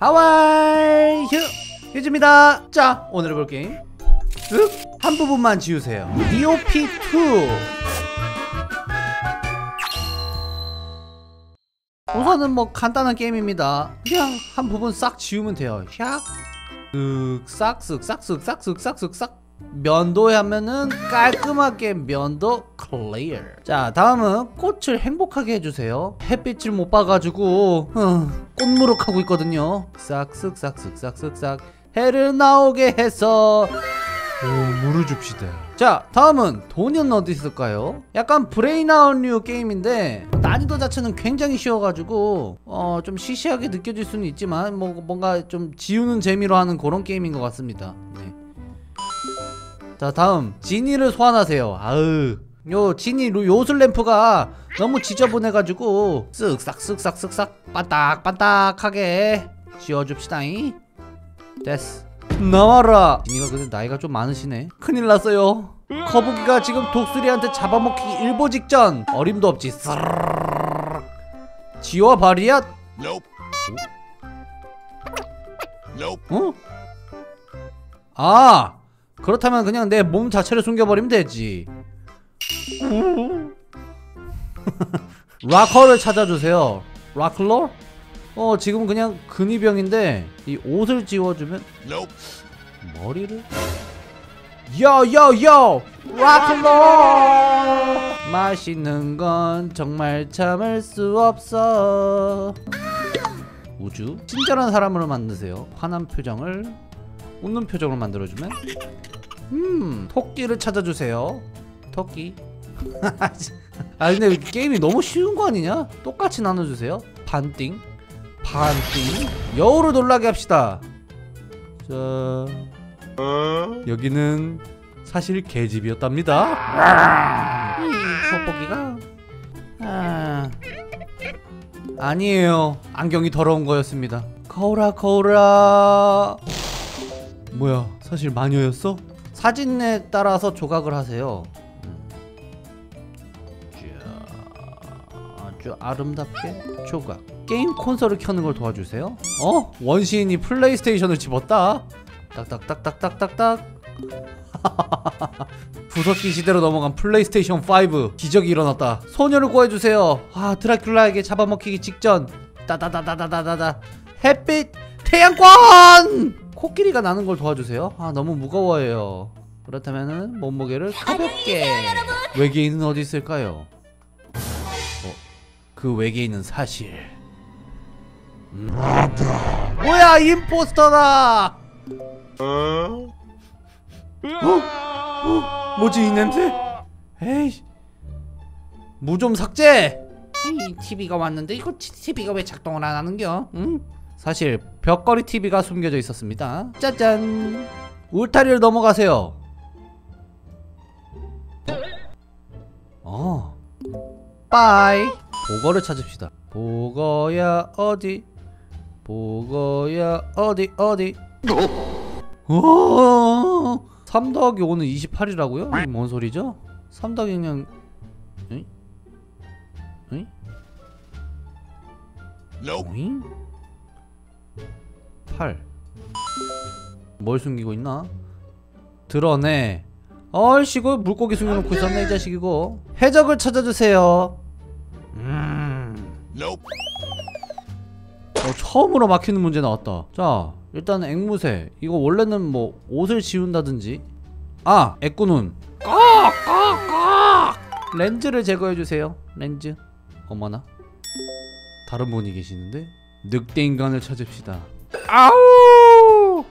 하와이 휴즈입니다. 자, 오늘 해볼 게임 한 부분만 지우세요. DOP2. 우선은 뭐 간단한 게임입니다. 그냥 한 부분 싹 지우면 돼요. 싹 면도에 하면은 깔끔하게 면도 클리어. 자, 다음은 꽃을 행복하게 해주세요. 햇빛을 못 봐가지고 꽃무룩하고 있거든요. 싹 해를 나오게 해서 물을 줍시다. 자, 다음은 돈은 어디 있을까요? 약간 브레인아웃류 게임인데 난이도 자체는 굉장히 쉬워가지고 좀 시시하게 느껴질 수는 있지만 뭔가 좀 지우는 재미로 하는 그런 게임인 것 같습니다. 네. 자, 다음 지니를 소환하세요. 요 지니 요술램프가 너무 지저분해가지고 쓱싹 반딱반딱하게 지워줍시다잉. 됐어. 나와라. 지니가 근데 나이가 좀 많으시네. 큰일 났어요. 거북이가 지금 독수리한테 잡아먹히기 일보 직전. 어림도 없지. 지워버리야. 어? 아, 그렇다면 그냥 내 몸 자체를 숨겨버리면 되지. 락커를 찾아주세요. 락클러? 지금 그냥 근위병인데 이 옷을 지워주면 머리를 요요요 락클러. 맛있는 건 정말 참을 수 없어. 우주 친절한 사람으로 만드세요. 화난 표정을 웃는 표정으로 만들어주면 토끼를 찾아주세요. 토끼. 아, 근데 게임이 너무 쉬운 거 아니냐? 똑같이 나눠주세요. 반띵 여우를 놀라게 합시다. 자, 여기는 사실 개집이었답니다. 돋보기가 아니에요. 안경이 더러운 거였습니다. 거울아. 뭐야, 사실 마녀였어? 사진에 따라서 조각을 하세요. 아주 아름답게 조각. 게임 콘솔을 켜는 걸 도와주세요. 원시인이 플레이스테이션을 집었다. 딱딱딱딱딱딱딱. 부석기 시대로 넘어간 플레이스테이션 5. 기적이 일어났다. 소녀를 구해주세요. 드라큘라에게 잡아먹히기 직전. 따다다다다다다. 햇빛 태양권. 코끼리가 나는 걸 도와주세요. 너무 무거워요. 그렇다면은 몸무게를 가볍게. 외계인은 어디 있을까요? 그 외계인은 사실 뭐야, 임포스터다. 뭐지 이 냄새? 에이, 무 좀 삭제. TV가 왔는데 이거 TV가 왜 작동을 안 하는겨? 사실 벽걸이 TV가 숨겨져 있었습니다. 짜잔. 울타리를 넘어가세요. 빠이. 보거를 찾읍시다. 보거야 어디? 3 더하기 5는 28이라고요? 뭔 소리죠? 3 더하기 그냥 8. 뭘 숨기고 있나? 드러내. 얼씨구, 물고기 숨겨놓고 있었네 이 자식이고. 해적을 찾아주세요. 처음으로 막히는 문제 나왔다. 자, 일단 앵무새. 이거 원래는 뭐 옷을 지운다든지. 애꾸눈. 렌즈를 제거해주세요. 렌즈. 어머나, 다른 분이 계시는데. 늑대 인간을 찾읍시다. 아우.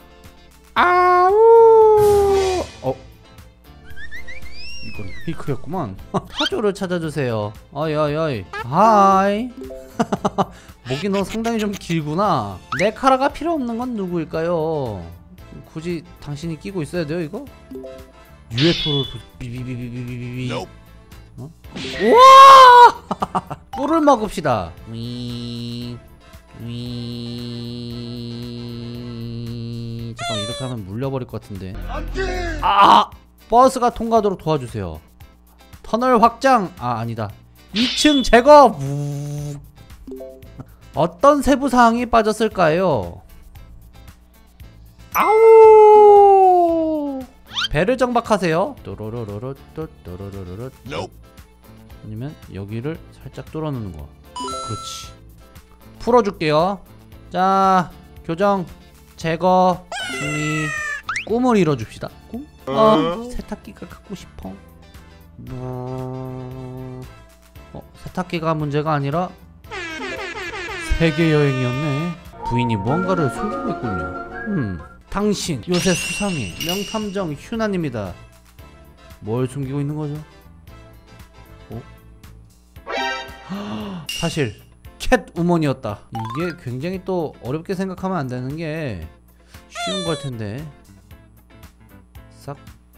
이건 페이크였구만. 타조를 찾아주세요. 어이. 하이. 목이 너 상당히 좀 길구나. 내 카라가 필요 없는 건 누구일까요? 굳이 당신이 끼고 있어야 돼요 이거? UFO를 비비비비비비비. 우와! 꿀을 먹읍시다. 잠깐, 이렇게 하면 물려버릴 것 같은데. 버스가 통과하도록 도와주세요. 터널 확장. 아니다. 2층 제거. 어떤 세부사항이 빠졌을까요? 아우! 배를 정박하세요. 또로로로로 또로로로로. 아니면 여기를 살짝 뚫어놓는 거. 그렇지. 풀어줄게요. 자, 교정 제거 승리. 꿈을 이뤄줍시다. 꿈? 세탁기가 갖고 싶어. 세탁기가 문제가 아니라 세계 여행이었네. 부인이 무언가를 숨기고 있군요. 당신 요새 수상해. 명탐정 휴난입니다. 뭘 숨기고 있는 거죠? 사실 캣우먼이었다. 이게 굉장히 또 어렵게 생각하면 안 되는 게 쉬운 걸 텐데. 싹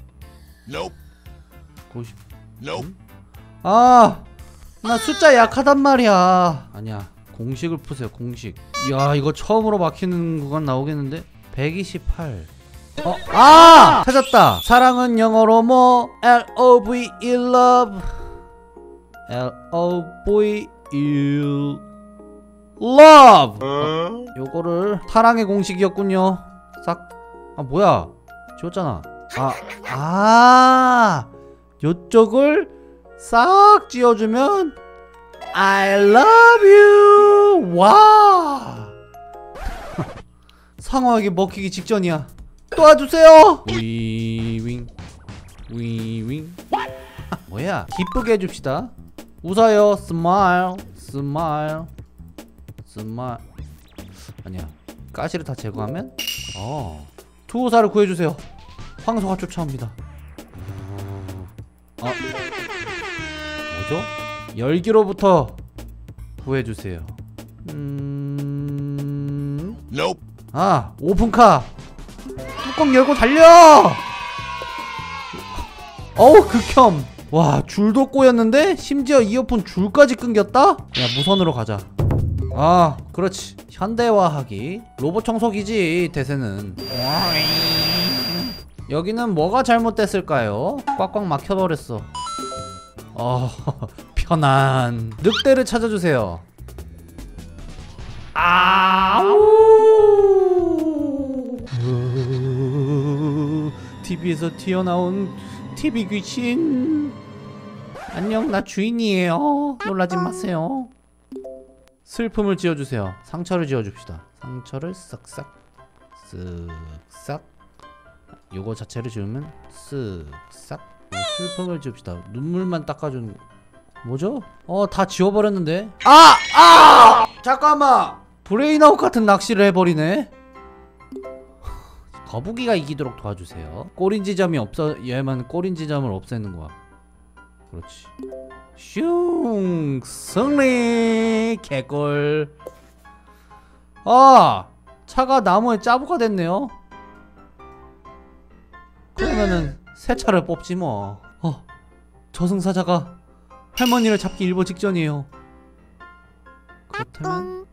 90. 아, 나 숫자 약하단 말이야. 아니야, 공식을 푸세요. 공식. 이야, 이거 처음으로 막히는 구간 나오겠는데. 128. 찾았다. 사랑은 영어로 뭐? Love, love. Love, love. 요거를 사랑의 공식이었군요. 싹. 뭐야? 지웠잖아. 요쪽을 싹 지워주면 I love you. 와. 상어에게 먹히기 직전이야. 도와주세요. 위윙 위윙. 뭐야? 기쁘게 해줍시다. 웃어요. 스마일 스마일 스마일. 아니야, 가시를 다 제거하면 투호사를 구해주세요. 황소가 쫓아옵니다. 뭐죠? 열기로부터 구해주세요. 오픈카. 뚜껑 열고 달려. 어우, 극혐. 와, 줄도 꼬였는데 심지어 이어폰 줄까지 끊겼다? 야, 무선으로 가자. 그렇지. 현대화하기. 로봇 청소기지, 대세는. 여기는 뭐가 잘못됐을까요? 꽉꽉 막혀버렸어. 편안. 늑대를 찾아주세요. TV에서 튀어나온 TV 귀신. 안녕, 나 주인이에요. 놀라지 마세요. 슬픔을 지어주세요. 상처를 지어줍시다. 상처를 쓱싹 쓱싹. 요거 자체를 지우면 쓱싹. 슬픔을 지읍시다. 눈물만 닦아주는. 뭐죠? 다 지워버렸는데. 잠깐만. 브레인아웃 같은 낚시를 해버리네. 거북이가 이기도록 도와주세요. 꼬린 지점이 얘만 꼬린 지점을 없애는 거야. 그렇지. 슝, 승리. 개꿀. 차가 나무에 짜부가 됐네요. 그러면은 새 차를 뽑지 뭐. 저승사자가 할머니를 잡기 일보 직전이에요. 그렇다면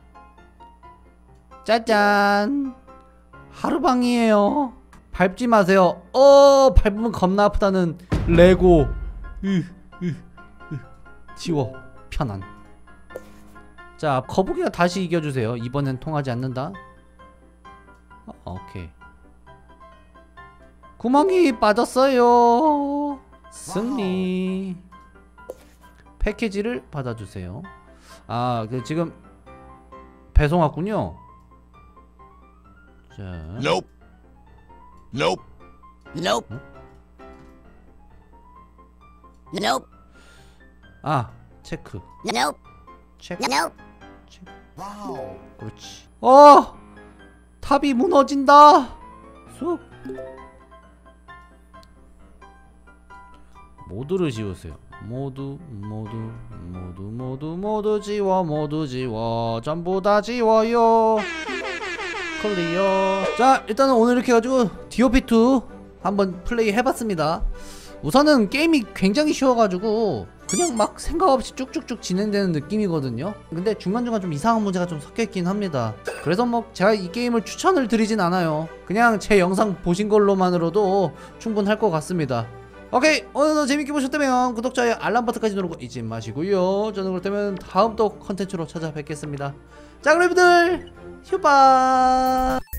짜잔, 하루방이에요. 밟지 마세요. 밟으면 겁나 아프다는 레고. 지워. 편안. 자, 거북이가 다시 이겨주세요. 이번엔 통하지 않는다. 오케이. 구멍이 빠졌어요. 승리. 패키지를 받아주세요. 지금 배송 왔군요. 자. Nope. Nope. Nope. Nope. 체크. Nope. 체크. Nope. 체크. 와우. 그렇지. 탑이 무너진다. 쑥. 모두를 지우세요. 모두 지워. 전부 다 지워요. 클리어. 자, 일단은 오늘 이렇게 해가지고 DOP2 한번 플레이 해봤습니다. 우선은 게임이 굉장히 쉬워가지고 그냥 막 생각 없이 쭉쭉쭉 진행되는 느낌이거든요. 근데 중간중간 좀 이상한 문제가 좀 섞여있긴 합니다. 그래서 뭐 제가 이 게임을 추천을 드리진 않아요. 그냥 제 영상 보신 걸로만으로도 충분할 것 같습니다. 오케이, 오늘도 재밌게 보셨다면 구독, 좋아요, 알람 버튼까지 누르고 잊지 마시고요. 저는 그렇다면 다음 또 컨텐츠로 찾아뵙겠습니다. 자, 그럼 여러분들 휴바.